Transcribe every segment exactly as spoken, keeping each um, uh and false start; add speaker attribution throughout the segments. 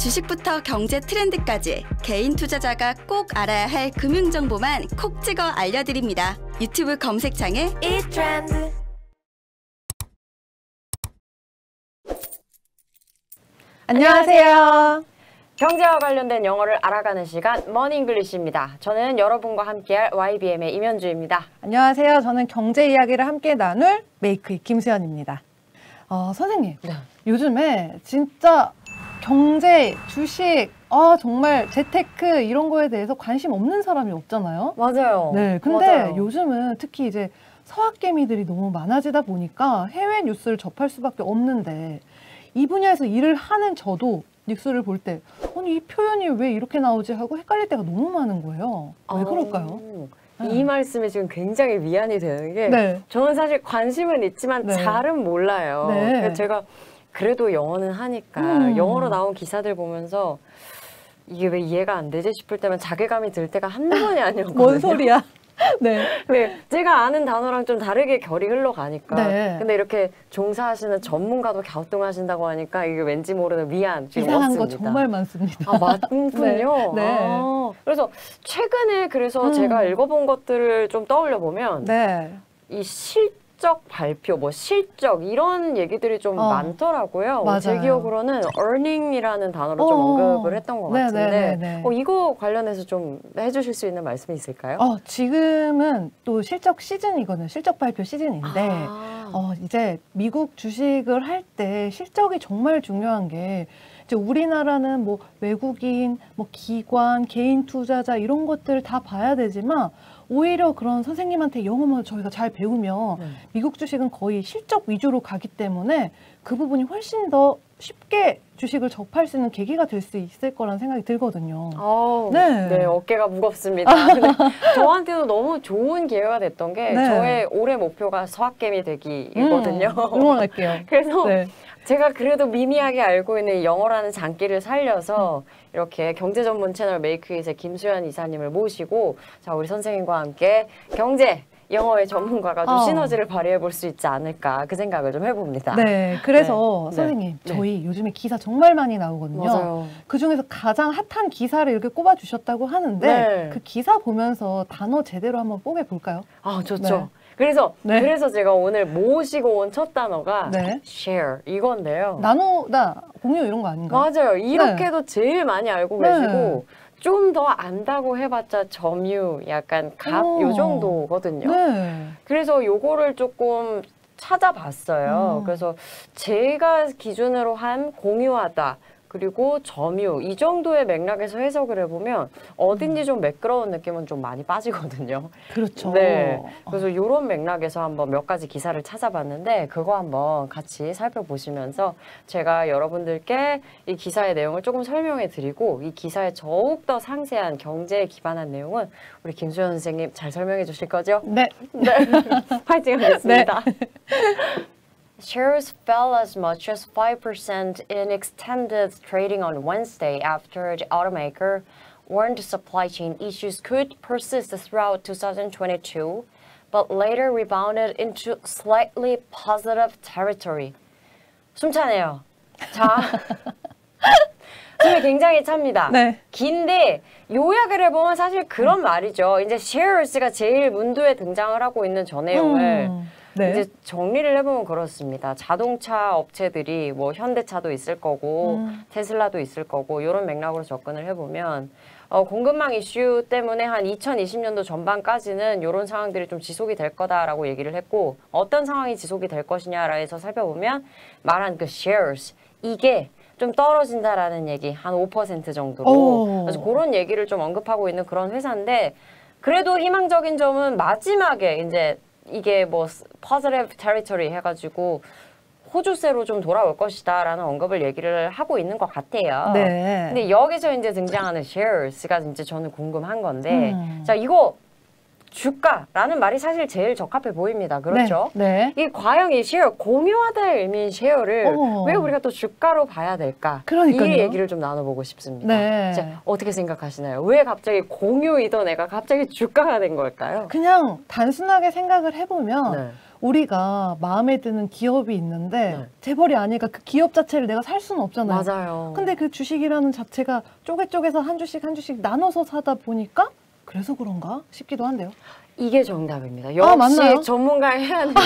Speaker 1: 주식부터 경제 트렌드까지 개인 투자자가 꼭 알아야 할 금융 정보만 콕 찍어 알려드립니다. 유튜브 검색창에 이 트렌드.
Speaker 2: 안녕하세요. 경제와 관련된 영어를 알아가는 시간 머니잉글리시입니다. 저는 여러분과 함께할 와이비엠의 임현주입니다.
Speaker 3: 안녕하세요. 저는 경제 이야기를 함께 나눌 메이크의 김수현입니다. 어, 선생님, 네. 요즘에 진짜 경제, 주식, 아 정말 재테크 이런 거에 대해서 관심 없는 사람이 없잖아요.
Speaker 2: 맞아요.
Speaker 3: 네, 근데
Speaker 2: 맞아요.
Speaker 3: 요즘은 특히 이제 서학개미들이 너무 많아지다 보니까 해외 뉴스를 접할 수밖에 없는데 이 분야에서 일을 하는 저도 뉴스를 볼 때 아니 이 표현이 왜 이렇게 나오지 하고 헷갈릴 때가 너무 많은 거예요. 왜 그럴까요?
Speaker 2: 아, 이 네. 말씀이 지금 굉장히 위안이 되는 게
Speaker 3: 네.
Speaker 2: 저는 사실 관심은 있지만 네. 잘은 몰라요.
Speaker 3: 네.
Speaker 2: 그래서 제가 그래도 영어는 하니까 음. 영어로 나온 기사들 보면서 이게 왜 이해가 안 되지 싶을 때면 자괴감이 들 때가 한두 번이 아니었거든요.
Speaker 3: 뭔 소리야? 네.
Speaker 2: 네, 제가 아는 단어랑 좀 다르게 결이 흘러가니까.
Speaker 3: 네.
Speaker 2: 근데 이렇게 종사하시는 전문가도 갸우뚱하신다고 하니까 이게 왠지 모르는 위안 지금
Speaker 3: 이상한
Speaker 2: 없습니다.
Speaker 3: 거 정말 많습니다.
Speaker 2: 아, 맞군요.
Speaker 3: 네. 네.
Speaker 2: 아, 그래서 최근에 그래서
Speaker 3: 음.
Speaker 2: 제가 읽어본 것들을 좀 떠올려 보면
Speaker 3: 네.
Speaker 2: 이 실적 발표, 뭐 실적 이런 얘기들이 좀
Speaker 3: 어.
Speaker 2: 많더라고요.
Speaker 3: 맞아요.
Speaker 2: 제 기억으로는 earning이라는 단어로
Speaker 3: 어.
Speaker 2: 좀 언급을 했던 것
Speaker 3: 네,
Speaker 2: 같은데
Speaker 3: 네, 네, 네.
Speaker 2: 어, 이거 관련해서 좀 해주실 수 있는 말씀이 있을까요?
Speaker 3: 어, 지금은 또 실적 시즌이거든요. 실적 발표 시즌인데
Speaker 2: 아.
Speaker 3: 어, 이제 미국 주식을 할 때 실적이 정말 중요한 게 이제 우리나라는 뭐 외국인, 뭐 기관, 개인 투자자 이런 것들을 다 봐야 되지만 오히려 그런 선생님한테 영어만 저희가 잘 배우면 네. 미국 주식은 거의 실적 위주로 가기 때문에 그 부분이 훨씬 더 쉽게 주식을 접할 수 있는 계기가 될 수 있을 거라는 생각이 들거든요.
Speaker 2: 오,
Speaker 3: 네.
Speaker 2: 네, 어깨가 무겁습니다. 근데 저한테도 너무 좋은 기회가 됐던 게 네. 저의 올해 목표가 서학개미 되기이거든요.
Speaker 3: 음, 응원할게요.
Speaker 2: 그래서
Speaker 3: 네.
Speaker 2: 제가 그래도 미미하게 알고 있는 영어라는 장기를 살려서 음. 이렇게 경제 전문 채널 메이크잇의 김수현 이사님을 모시고 자 우리 선생님과 함께 경제 영어의 전문가가 좀 어. 시너지를 발휘해 볼 수 있지 않을까 그 생각을 좀 해봅니다.
Speaker 3: 네, 그래서
Speaker 2: 네.
Speaker 3: 선생님
Speaker 2: 네.
Speaker 3: 저희 요즘에 기사 정말 많이 나오거든요.
Speaker 2: 맞아요.
Speaker 3: 그 중에서 가장 핫한 기사를 이렇게 꼽아주셨다고 하는데
Speaker 2: 네.
Speaker 3: 그 기사 보면서 단어 제대로 한번 뽀개볼까요?
Speaker 2: 아, 좋죠.
Speaker 3: 네.
Speaker 2: 그래서
Speaker 3: 네.
Speaker 2: 그래서 제가 오늘 모시고 온 첫 단어가
Speaker 3: 네.
Speaker 2: share 이건데요.
Speaker 3: 나누다, 공유 이런 거 아닌가요?
Speaker 2: 맞아요. 이렇게도 네. 제일 많이 알고
Speaker 3: 네.
Speaker 2: 계시고 좀 더 안다고 해봤자 점유, 약간 값 요 정도거든요.
Speaker 3: 네.
Speaker 2: 그래서 요거를 조금 찾아봤어요.
Speaker 3: 음.
Speaker 2: 그래서 제가 기준으로 한 공유하다 그리고 점유 이 정도의 맥락에서 해석을 해보면 어딘지 좀 매끄러운 느낌은 좀 많이 빠지거든요.
Speaker 3: 그렇죠.
Speaker 2: 네. 그래서 이런 맥락에서 한번 몇 가지 기사를 찾아봤는데 그거 한번 같이 살펴보시면서 제가 여러분들께 이 기사의 내용을 조금 설명해 드리고 이 기사에 더욱더 상세한 경제에 기반한 내용은 우리 김수현 선생님 잘 설명해 주실 거죠?
Speaker 3: 네.
Speaker 2: 네. 파이팅 하겠습니다.
Speaker 3: 네.
Speaker 2: Shares fell as much as five percent in extended trading on Wednesday after the automaker warned supply chain issues could persist throughout two thousand twenty-two, but later rebounded into slightly positive territory. 숨차네요. 자, 숨이 굉장히 찹니다.
Speaker 3: 네.
Speaker 2: 긴데 요약을 해보면 사실 그런 음. 말이죠. 이제 shares가 제일 문두에 등장을 하고 있는 저 내용을 음. 네. 이제 정리를 해보면 그렇습니다. 자동차 업체들이 뭐 현대차도 있을 거고 음. 테슬라도 있을 거고 이런 맥락으로 접근을 해보면 어, 공급망 이슈 때문에 한 이천이십 년도 전반까지는 이런 상황들이 좀 지속이 될 거다라고 얘기를 했고 어떤 상황이 지속이 될 것이냐라 해서 살펴보면 말한 그 shares 이게 좀 떨어진다라는 얘기 한 오 퍼센트 정도로 오. 그래서 그런 얘기를 좀 언급하고 있는 그런 회사인데 그래도 희망적인 점은 마지막에 이제 이게 뭐 positive territory 해가지고 호주세로 좀 돌아올 것이다 라는 언급을 얘기를 하고 있는 것 같아요.
Speaker 3: 네.
Speaker 2: 근데 여기서 이제 등장하는 shares가 이제 저는 궁금한 건데
Speaker 3: 음.
Speaker 2: 자 이거 주가라는 말이 사실 제일 적합해 보입니다. 그렇죠?
Speaker 3: 네. 네.
Speaker 2: 이 과연 이 쉐어, 공유하다의 의미인 쉐어를 어. 왜 우리가 또 주가로 봐야 될까?
Speaker 3: 그러니까요.
Speaker 2: 이 얘기를 좀 나눠보고 싶습니다.
Speaker 3: 네.
Speaker 2: 자, 어떻게 생각하시나요? 왜 갑자기 공유이던 애가 갑자기 주가가 된 걸까요?
Speaker 3: 그냥 단순하게 생각을 해보면 네. 우리가 마음에 드는 기업이 있는데
Speaker 2: 네.
Speaker 3: 재벌이 아니니까 그 기업 자체를 내가 살 수는 없잖아요.
Speaker 2: 맞아요.
Speaker 3: 근데 그 주식이라는 자체가 쪼개쪼개서 한 주씩 한 주씩 나눠서 사다 보니까 그래서 그런가 싶기도 한데요.
Speaker 2: 이게 정답입니다. 역시
Speaker 3: 아, 맞나요?
Speaker 2: 전문가를 해야 돼요.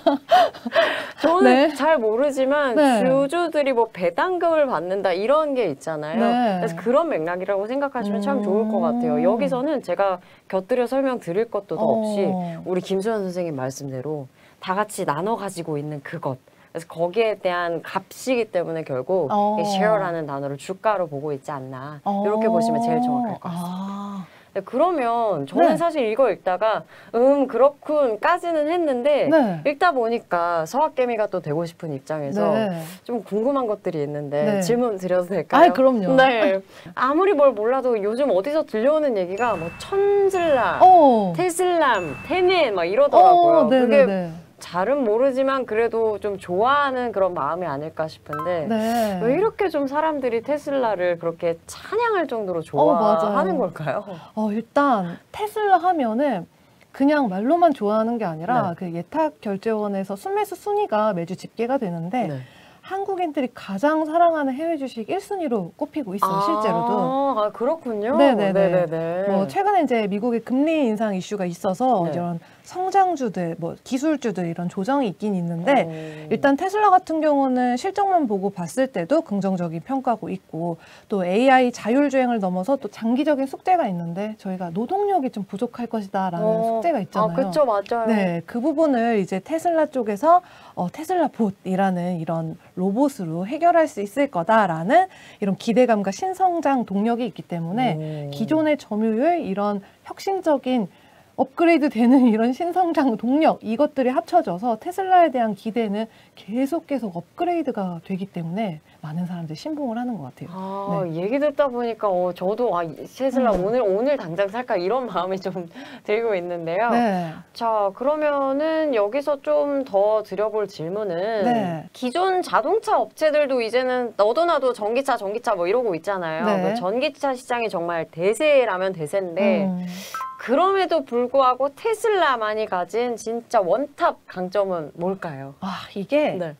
Speaker 2: 저는
Speaker 3: 네.
Speaker 2: 잘 모르지만
Speaker 3: 네.
Speaker 2: 주주들이 뭐 배당금을 받는다 이런 게 있잖아요.
Speaker 3: 네.
Speaker 2: 그래서 그런 맥락이라고 생각하시면
Speaker 3: 음.
Speaker 2: 참 좋을 것 같아요. 여기서는 제가 곁들여 설명드릴 것도 더 없이
Speaker 3: 어.
Speaker 2: 우리 김수현 선생님 말씀대로 다 같이 나눠 가지고 있는 그것. 그래서 거기에 대한 값이기 때문에 결국
Speaker 3: 어.
Speaker 2: 이 share라는 단어를 주가로 보고 있지 않나.
Speaker 3: 어.
Speaker 2: 이렇게 보시면 제일 정확할 것 같습니다.
Speaker 3: 아.
Speaker 2: 네, 그러면 저는
Speaker 3: 네.
Speaker 2: 사실 이거 읽다가 음 그렇군까지는 했는데
Speaker 3: 네.
Speaker 2: 읽다 보니까 서학개미가 또 되고 싶은 입장에서
Speaker 3: 네.
Speaker 2: 좀 궁금한 것들이 있는데
Speaker 3: 네.
Speaker 2: 질문 드려도 될까요?
Speaker 3: 아이, 그럼요.
Speaker 2: 네. 아무리 뭘 몰라도 요즘 어디서 들려오는 얘기가 뭐 천슬라,
Speaker 3: 어.
Speaker 2: 테슬람, 테넷 막 이러더라고요.
Speaker 3: 어,
Speaker 2: 그게
Speaker 3: 네네네.
Speaker 2: 잘은 모르지만 그래도 좀 좋아하는 그런 마음이 아닐까 싶은데
Speaker 3: 네.
Speaker 2: 왜 이렇게 좀 사람들이 테슬라를 그렇게 찬양할 정도로
Speaker 3: 어, 맞아요.
Speaker 2: 좋아하는 걸까요?
Speaker 3: 어, 일단 테슬라 하면은 그냥 말로만 좋아하는 게 아니라
Speaker 2: 네.
Speaker 3: 그 예탁결제원에서 순매수 순위가 매주 집계가 되는데
Speaker 2: 네.
Speaker 3: 한국인들이 가장 사랑하는 해외 주식 일 순위로 꼽히고 있어요.
Speaker 2: 아,
Speaker 3: 실제로도.
Speaker 2: 아, 그렇군요.
Speaker 3: 네네네.
Speaker 2: 네네네.
Speaker 3: 뭐 최근에 이제 미국의 금리 인상 이슈가 있어서
Speaker 2: 네.
Speaker 3: 이런 성장주들, 뭐 기술주들 이런 조정이 있긴 있는데
Speaker 2: 어.
Speaker 3: 일단 테슬라 같은 경우는 실적만 보고 봤을 때도 긍정적인 평가고 있고 또 에이아이 자율주행을 넘어서 또 장기적인 숙제가 있는데 저희가 노동력이 좀 부족할 것이다라는
Speaker 2: 어.
Speaker 3: 숙제가 있잖아요.
Speaker 2: 아, 그렇죠, 맞아요.
Speaker 3: 네, 그 부분을 이제 테슬라 쪽에서 어, 테슬라 봇이라는 이런 로봇으로 해결할 수 있을 거다라는 이런 기대감과 신성장 동력이 있기 때문에
Speaker 2: 오.
Speaker 3: 기존의 점유율 이런 혁신적인 업그레이드 되는 이런 신성장 동력 이것들이 합쳐져서 테슬라에 대한 기대는 계속 계속 업그레이드가 되기 때문에 많은 사람들이 신봉을 하는 것 같아요.
Speaker 2: 아,
Speaker 3: 네.
Speaker 2: 얘기 듣다 보니까 어, 저도 아, 테슬라
Speaker 3: 음.
Speaker 2: 오늘 오늘 당장 살까 이런 마음이 좀 들고 있는데요.
Speaker 3: 네.
Speaker 2: 자, 그러면은 여기서 좀 더 드려볼 질문은
Speaker 3: 네.
Speaker 2: 기존 자동차 업체들도 이제는 너도 나도 전기차, 전기차 뭐 이러고 있잖아요.
Speaker 3: 네.
Speaker 2: 그 전기차 시장이 정말 대세라면 대세인데
Speaker 3: 음.
Speaker 2: 그럼에도 불구하고 테슬라만이 가진 진짜 원탑 강점은 뭘까요?
Speaker 3: 아, 이게
Speaker 2: 네.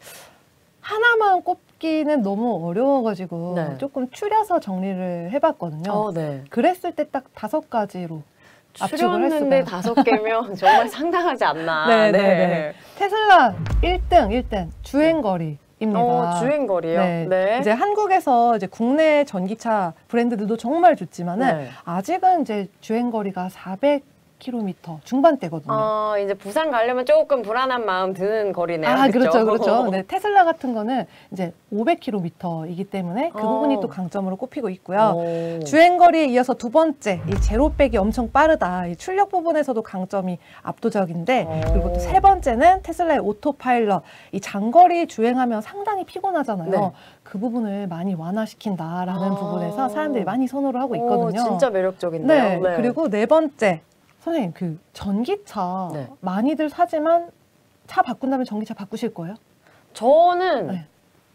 Speaker 3: 하나만 꼽기는 너무 어려워가지고
Speaker 2: 네.
Speaker 3: 조금 추려서 정리를 해봤거든요.
Speaker 2: 어, 네.
Speaker 3: 그랬을 때 딱 다섯 가지로 압축을 할
Speaker 2: 추렸는데
Speaker 3: 수가.
Speaker 2: 다섯 개면 정말 상당하지 않나.
Speaker 3: 네, 네, 네. 테슬라 일 등, 일 등 주행거리입니다.
Speaker 2: 어, 주행거리요?
Speaker 3: 네.
Speaker 2: 네.
Speaker 3: 이제 한국에서 이제 국내 전기차 브랜드들도 정말 좋지만은
Speaker 2: 네.
Speaker 3: 아직은 이제 주행거리가 사백 킬로미터 중반대거든요.
Speaker 2: 어, 이제 부산 가려면 조금 불안한 마음 드는 거리네요.
Speaker 3: 아,
Speaker 2: 그쵸?
Speaker 3: 그렇죠, 그렇죠. 네, 테슬라 같은 거는 이제 오백 킬로미터이기 때문에 그
Speaker 2: 어.
Speaker 3: 부분이 또 강점으로 꼽히고 있고요.
Speaker 2: 오.
Speaker 3: 주행거리에 이어서 두 번째, 이 제로백이 엄청 빠르다. 이 출력 부분에서도 강점이 압도적인데,
Speaker 2: 오.
Speaker 3: 그리고 또 세 번째는 테슬라의 오토파일럿. 이 장거리 주행하면 상당히 피곤하잖아요.
Speaker 2: 네.
Speaker 3: 그 부분을 많이 완화시킨다라는
Speaker 2: 아.
Speaker 3: 부분에서 사람들이 많이 선호를 하고
Speaker 2: 오,
Speaker 3: 있거든요.
Speaker 2: 진짜 매력적인데요.
Speaker 3: 네, 그리고 네 번째. 선생님, 그 전기차
Speaker 2: 네.
Speaker 3: 많이들 사지만 차 바꾼다면 전기차 바꾸실 거예요?
Speaker 2: 저는
Speaker 3: 네.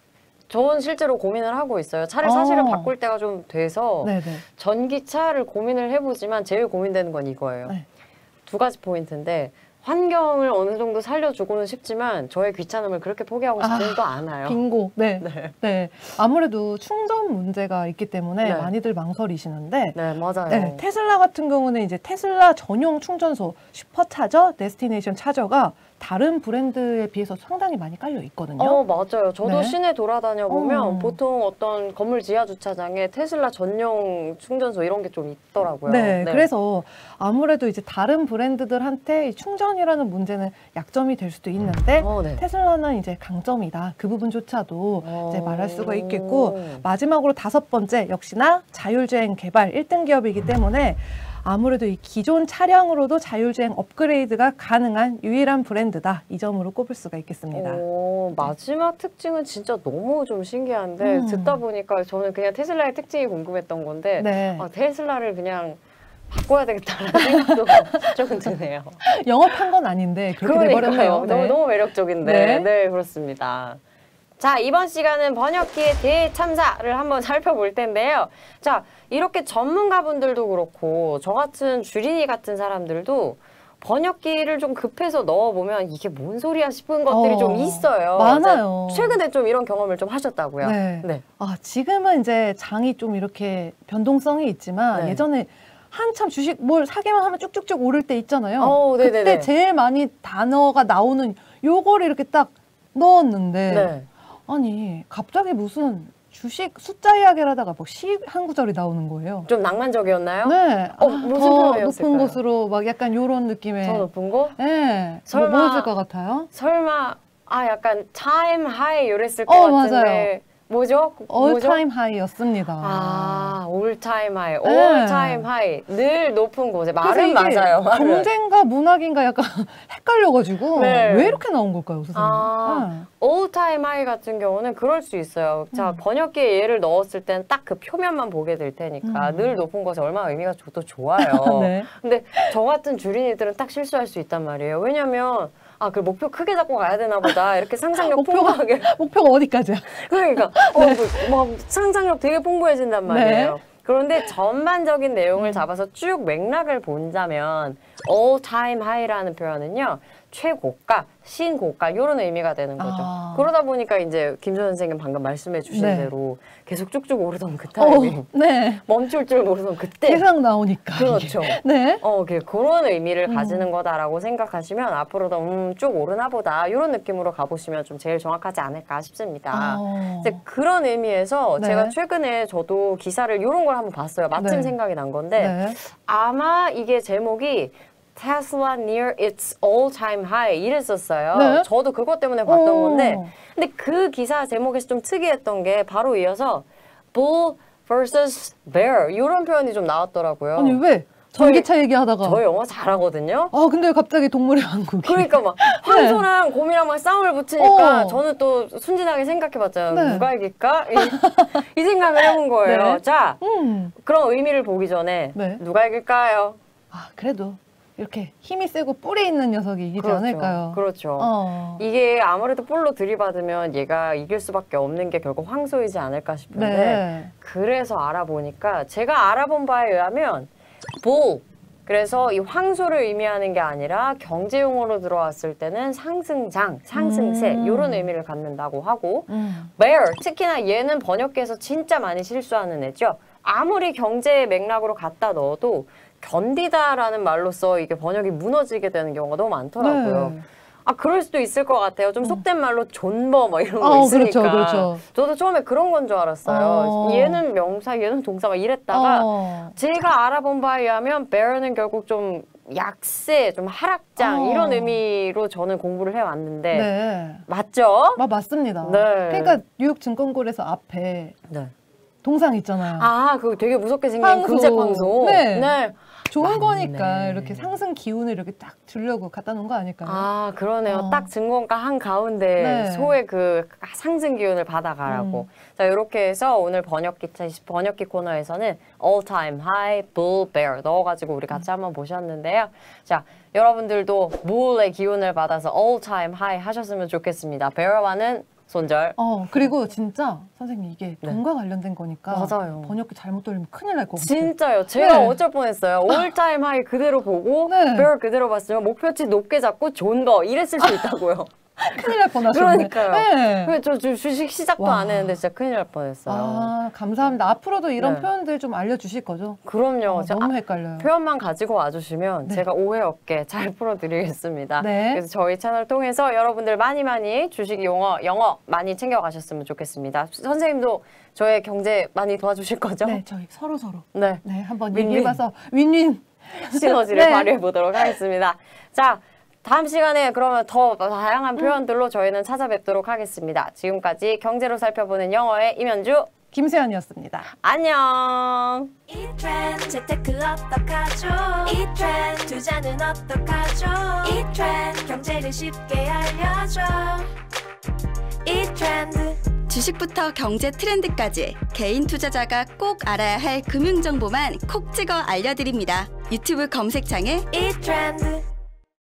Speaker 2: 저는 실제로 고민을 하고 있어요. 차를
Speaker 3: 어.
Speaker 2: 사실은 바꿀 때가 좀 돼서
Speaker 3: 네네.
Speaker 2: 전기차를 고민을 해보지만 제일 고민되는 건 이거예요.
Speaker 3: 네.
Speaker 2: 두 가지 포인트인데 환경을 어느 정도 살려주고는 싶지만 저의 귀찮음을 그렇게 포기하고 싶지는
Speaker 3: 아,
Speaker 2: 않아요.
Speaker 3: 빙고. 네.
Speaker 2: 네.
Speaker 3: 네. 아무래도 충전 문제가 있기 때문에
Speaker 2: 네.
Speaker 3: 많이들 망설이시는데
Speaker 2: 네, 맞아요.
Speaker 3: 네, 테슬라 같은 경우는 이제 테슬라 전용 충전소 슈퍼차저, 데스티네이션 차저가 다른 브랜드에 비해서 상당히 많이 깔려 있거든요.
Speaker 2: 어, 맞아요. 저도
Speaker 3: 네.
Speaker 2: 시내 돌아다녀 보면
Speaker 3: 어.
Speaker 2: 보통 어떤 건물 지하 주차장에 테슬라 전용 충전소 이런 게 좀 있더라고요.
Speaker 3: 네, 그래서 아무래도 이제 다른 브랜드들한테 이 충전이라는 문제는 약점이 될 수도 있는데
Speaker 2: 어, 네.
Speaker 3: 테슬라는 이제 강점이다. 그 부분조차도
Speaker 2: 어.
Speaker 3: 이제 말할 수가 있겠고 마지막으로 다섯 번째 역시나 자율주행 개발 일 등 기업이기 때문에 아무래도 이 기존 차량으로도 자율주행 업그레이드가 가능한 유일한 브랜드다. 이 점으로 꼽을 수가 있겠습니다.
Speaker 2: 오, 마지막 특징은 진짜 너무 좀 신기한데
Speaker 3: 음.
Speaker 2: 듣다 보니까 저는 그냥 테슬라의 특징이 궁금했던 건데
Speaker 3: 네.
Speaker 2: 아, 테슬라를 그냥 바꿔야 되겠다는 생각도 조금 드네요.
Speaker 3: 영업한 건 아닌데 그렇게 돼버렸네요.
Speaker 2: 너무, 너무 매력적인데.
Speaker 3: 네.
Speaker 2: 네, 그렇습니다. 자, 이번 시간은 번역기의 대참사를 한번 살펴볼 텐데요. 자, 이렇게 전문가분들도 그렇고 저 같은 주린이 같은 사람들도 번역기를 좀 급해서 넣어보면 이게 뭔 소리야 싶은 것들이
Speaker 3: 어,
Speaker 2: 좀 있어요.
Speaker 3: 많아요.
Speaker 2: 최근에 좀 이런 경험을 좀 하셨다고요?
Speaker 3: 네.
Speaker 2: 네.
Speaker 3: 아, 지금은 이제 장이 좀 이렇게 변동성이 있지만
Speaker 2: 네.
Speaker 3: 예전에 한참 주식 뭘 사기만 하면 쭉쭉쭉 오를 때 있잖아요.
Speaker 2: 어,
Speaker 3: 그때 제일 많이 단어가 나오는 요거를 이렇게 딱 넣었는데
Speaker 2: 네.
Speaker 3: 아니 갑자기 무슨 주식 숫자 이야기를 하다가 뭐 시 한 구절이 나오는 거예요.
Speaker 2: 좀 낭만적이었나요?
Speaker 3: 네.
Speaker 2: 어,
Speaker 3: 아,
Speaker 2: 무슨
Speaker 3: 더
Speaker 2: 표현이었을까요?
Speaker 3: 높은 곳으로 막 약간 요런 느낌의.
Speaker 2: 더 높은 거?
Speaker 3: 네.
Speaker 2: 설마-
Speaker 3: 뭐 뭐였을 것 같아요?
Speaker 2: 설마 아 약간 time high 이랬을 것
Speaker 3: 어,
Speaker 2: 같은데
Speaker 3: 맞아요.
Speaker 2: 뭐죠?
Speaker 3: all
Speaker 2: 뭐죠?
Speaker 3: time high였습니다.
Speaker 2: 아, all time high,
Speaker 3: 네.
Speaker 2: all time high, 늘 높은 곳에 말은
Speaker 3: 그래서 이게
Speaker 2: 맞아요. 말은.
Speaker 3: 경제인가 문학인가 약간 헷갈려가지고
Speaker 2: 네.
Speaker 3: 왜 이렇게 나온 걸까요, 선생님?
Speaker 2: 아, all time high 같은 경우는 그럴 수 있어요. 자,
Speaker 3: 음.
Speaker 2: 번역기에 예를 넣었을 때는 딱 그 표면만 보게 될 테니까
Speaker 3: 음.
Speaker 2: 늘 높은 곳에 얼마나 의미가 또 좋아요.
Speaker 3: 네.
Speaker 2: 근데 저 같은 주린이들은 딱 실수할 수 있단 말이에요. 왜냐면 아, 그 목표 크게 잡고 가야 되나 보다. 이렇게 상상력
Speaker 3: 목표가-
Speaker 2: 풍부하게.
Speaker 3: 목표가 어디까지야?
Speaker 2: 그러니까 어, 그, 뭐 상상력 되게 풍부해진단 말이에요.
Speaker 3: 네.
Speaker 2: 그런데 전반적인 내용을 잡아서 쭉 맥락을 본다면 all time high라는 표현은요. 최고가, 신고가 이런 의미가 되는 거죠.
Speaker 3: 아.
Speaker 2: 그러다 보니까 이제 김선 선생님 방금 말씀해 주신
Speaker 3: 네.
Speaker 2: 대로 계속 쭉쭉 오르던 그 타이밍
Speaker 3: 어, 네.
Speaker 2: 멈출 줄 모르던 그때
Speaker 3: 계속 나오니까. 이게.
Speaker 2: 그렇죠.
Speaker 3: 네.
Speaker 2: 어, 그- 그런 의미를
Speaker 3: 음.
Speaker 2: 가지는 거다라고 생각하시면 앞으로도 음, 쭉 오르나 보다 이런 느낌으로 가보시면 좀 제일 정확하지 않을까 싶습니다.
Speaker 3: 어.
Speaker 2: 이제 그런 의미에서
Speaker 3: 네.
Speaker 2: 제가 최근에 저도 기사를 이런 걸 한번 봤어요. 마침
Speaker 3: 네.
Speaker 2: 생각이 난 건데
Speaker 3: 네.
Speaker 2: 아마 이게 제목이 Tesla near its all-time high 이랬었어요.
Speaker 3: 네.
Speaker 2: 저도 그것 때문에 봤던
Speaker 3: 오.
Speaker 2: 건데 근데 그 기사 제목에서 좀 특이했던 게 바로 이어서 Bull versus Bear 이런 표현이 좀 나왔더라고요.
Speaker 3: 아니 왜 전기차 얘기하다가
Speaker 2: 저 영어 잘하거든요.
Speaker 3: 아 근데 왜 갑자기 동물의 왕국이
Speaker 2: 그러니까 막 황소랑 곰이랑 막 싸움을 붙이니까
Speaker 3: 어.
Speaker 2: 저는 또 순진하게 생각해봤잖아요.
Speaker 3: 네.
Speaker 2: 누가 이길까? 이, 이 생각을 해본 거예요.
Speaker 3: 네.
Speaker 2: 자,
Speaker 3: 음.
Speaker 2: 그런 의미를 보기 전에
Speaker 3: 네.
Speaker 2: 누가 이길까요?
Speaker 3: 아 그래도 이렇게 힘이 세고 뿔이 있는 녀석이 이기지
Speaker 2: 그렇죠.
Speaker 3: 않을까요?
Speaker 2: 그렇죠.
Speaker 3: 어.
Speaker 2: 이게 아무래도 볼로 들이받으면 얘가 이길 수밖에 없는 게 결국 황소이지 않을까 싶은데
Speaker 3: 네.
Speaker 2: 그래서 알아보니까 제가 알아본 바에 의하면 bull 그래서 이 황소를 의미하는 게 아니라 경제 용어로 들어왔을 때는 상승장, 상승세
Speaker 3: 음.
Speaker 2: 이런 의미를 갖는다고 하고
Speaker 3: 음.
Speaker 2: bear 특히나 얘는 번역기에서 진짜 많이 실수하는 애죠. 아무리 경제의 맥락으로 갖다 넣어도 견디다라는 말로써 이게 번역이 무너지게 되는 경우가 너무 많더라고요.
Speaker 3: 네.
Speaker 2: 아 그럴 수도 있을 것 같아요. 좀 속된 말로 존버 뭐 이런 거
Speaker 3: 어,
Speaker 2: 있으니까.
Speaker 3: 그렇죠, 그렇죠.
Speaker 2: 저도 처음에 그런 건 줄 알았어요.
Speaker 3: 어.
Speaker 2: 얘는 명사, 얘는 동사 막 이랬다가
Speaker 3: 어.
Speaker 2: 제가 알아본 바에 의하면 bear는 결국 좀 약세, 좀 하락장
Speaker 3: 어.
Speaker 2: 이런 의미로 저는 공부를 해왔는데
Speaker 3: 네.
Speaker 2: 맞죠?
Speaker 3: 아, 맞습니다.
Speaker 2: 네.
Speaker 3: 그러니까 뉴욕 증권거래소 앞에
Speaker 2: 네.
Speaker 3: 동상 있잖아요.
Speaker 2: 아, 그거 되게 무섭게 생긴
Speaker 3: 황소.
Speaker 2: 금색 황소.
Speaker 3: 네.
Speaker 2: 네.
Speaker 3: 좋은
Speaker 2: 맞네.
Speaker 3: 거니까 이렇게 상승 기운을 이렇게 딱 주려고 갖다 놓은 거 아닐까요?
Speaker 2: 아, 그러네요.
Speaker 3: 어.
Speaker 2: 딱 증권가 한 가운데
Speaker 3: 네.
Speaker 2: 소의 그 상승 기운을 받아가라고.
Speaker 3: 음.
Speaker 2: 자, 이렇게 해서 오늘 번역기, 번역기 코너에서는 all time high, bull, bear 넣어가지고 우리 같이 한번 보셨는데요. 자, 여러분들도 bull의 기운을 받아서 all time high 하셨으면 좋겠습니다. bear와는 손절.
Speaker 3: 어, 그리고 진짜 선생님 이게
Speaker 2: 네.
Speaker 3: 돈과 관련된 거니까
Speaker 2: 맞아요.
Speaker 3: 번역기 잘못 돌리면 큰일 날 것 같아요.
Speaker 2: 진짜요. 제가
Speaker 3: 네.
Speaker 2: 어쩔 뻔했어요. all time high 그대로 보고
Speaker 3: 네.
Speaker 2: bear 그대로 봤으면 목표치 높게 잡고 좋은 거 이랬을 수 있다고요.
Speaker 3: 큰일 날 뻔하셨네.
Speaker 2: 그러니까요.
Speaker 3: 네.
Speaker 2: 왜 저 주식 시작도
Speaker 3: 와.
Speaker 2: 안 했는데 진짜 큰일 날 뻔했어요.
Speaker 3: 아, 감사합니다. 앞으로도 이런
Speaker 2: 네.
Speaker 3: 표현들 좀 알려주실 거죠?
Speaker 2: 그럼요.
Speaker 3: 어,
Speaker 2: 자,
Speaker 3: 너무
Speaker 2: 아,
Speaker 3: 헷갈려요.
Speaker 2: 표현만 가지고 와주시면
Speaker 3: 네.
Speaker 2: 제가 오해 없게 잘 풀어드리겠습니다.
Speaker 3: 네.
Speaker 2: 그래서 저희 채널 통해서 여러분들 많이 많이 주식 용어, 영어 많이 챙겨가셨으면 좋겠습니다. 선생님도 저의 경제 많이 도와주실 거죠?
Speaker 3: 네, 저희 서로 서로
Speaker 2: 네.
Speaker 3: 네 한번
Speaker 2: 윈윈.
Speaker 3: 얘기해봐서 윈윈.
Speaker 2: 시너지를
Speaker 3: 네.
Speaker 2: 발휘해 보도록 하겠습니다. 자, 다음 시간에 그러면 더 다양한 표현들로 저희는 찾아뵙도록 하겠습니다. 지금까지 경제로 살펴보는 영어의 임현주,
Speaker 3: 김수현이었습니다.
Speaker 2: 안녕.
Speaker 4: 이 트렌드 재테크 어떡하죠? 이 트렌드 투자는 어떡하죠? 이 트렌드 경제를 쉽게 알려줘. 이 트렌드
Speaker 1: 주식부터 경제 트렌드까지 개인 투자자가 꼭 알아야 할 금융 정보만 콕 찍어 알려드립니다. 유튜브 검색창에
Speaker 4: 이 트렌드